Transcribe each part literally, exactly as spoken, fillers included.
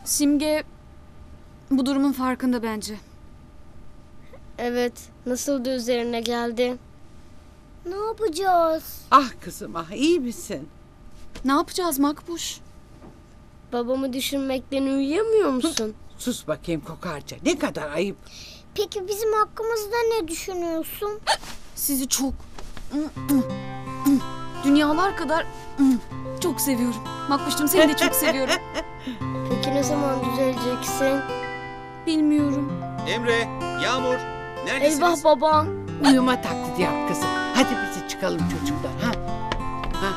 Simge bu durumun farkında bence. Evet, nasıl da üzerine geldi. Ne yapacağız? Ah kızım ah, iyi misin? Ne yapacağız Makbuş? Babamı düşünmekten uyuyamıyor musun? Sus bakayım kokarca, ne kadar ayıp. Peki bizim hakkımızda ne düşünüyorsun? Sizi çok... Dünyalar kadar çok seviyorum. Makbuş'cum seni de çok seviyorum. Peki ne zaman düzeleceksin? Bilmiyorum. Emre, Yağmur, neredesiniz? Eyvah baba. Uyuma taklidi yap kızım. Hadi bizi çıkalım çocuklar. Ha? Ha?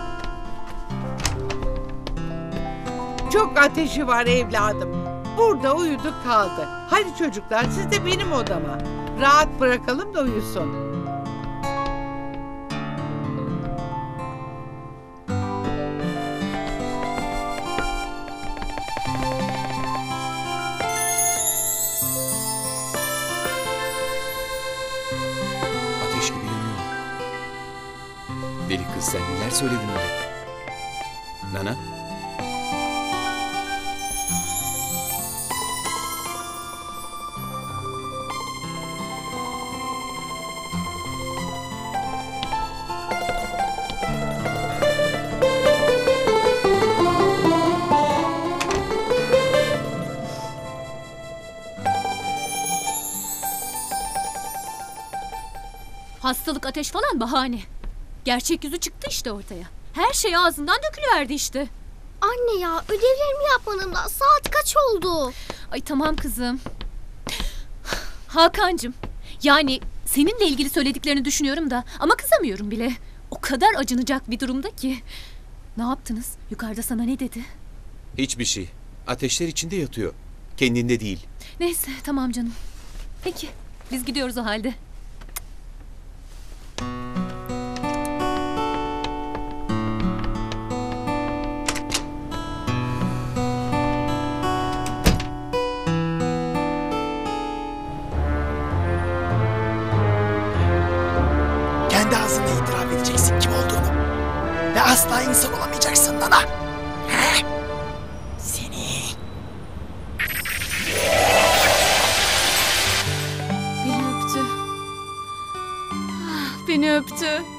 Çok ateşi var evladım. Burada uyudu kaldı. Hadi çocuklar siz de benim odama. Rahat bırakalım da uyusun. Ateş gibi yanıyor. Deli kız sen neler söyledin öyle? Nana? Hastalık, ateş falan bahane. Gerçek yüzü çıktı işte ortaya. Her şey ağzından dökülüverdi işte. Anne ya, ödevlerimi yapmadım da saat kaç oldu? Ay tamam kızım. Hakan'cığım, yani seninle ilgili söylediklerini düşünüyorum da ama kızamıyorum bile. O kadar acınacak bir durumda ki. Ne yaptınız? Yukarıda sana ne dedi? Hiçbir şey. Ateşler içinde yatıyor. Kendinde değil. Neyse tamam canım. Peki biz gidiyoruz o halde. Kendi ağzınla itiraf edeceksin kim olduğunu. Ve asla insan olamayacaksın Nana. He? Seni. Beni öptü. Ah, Beni öptü.